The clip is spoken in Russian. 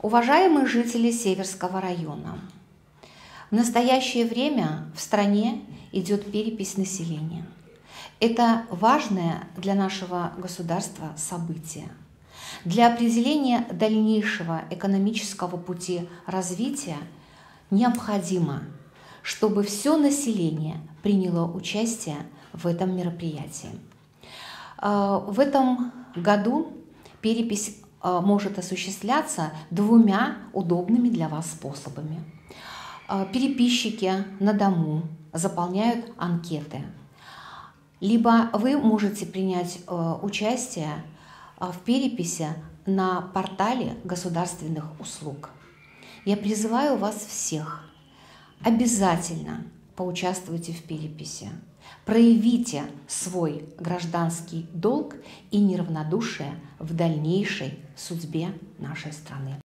Уважаемые жители Северского района, в настоящее время в стране идет перепись населения. Это важное для нашего государства событие. Для определения дальнейшего экономического пути развития необходимо, чтобы все население приняло участие в этом мероприятии. В этом году перепись может осуществляться двумя удобными для вас способами. Переписчики на дому заполняют анкеты, либо вы можете принять участие в переписи на портале государственных услуг. Я призываю вас всех, обязательно поучаствуйте в переписи, проявите свой гражданский долг и неравнодушие в дальнейшей судьбе нашей страны.